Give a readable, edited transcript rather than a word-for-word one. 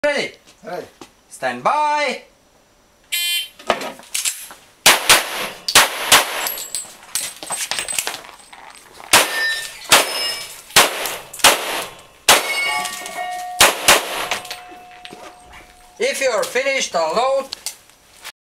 Ready? Ready. Stand by. If you're finished, unload.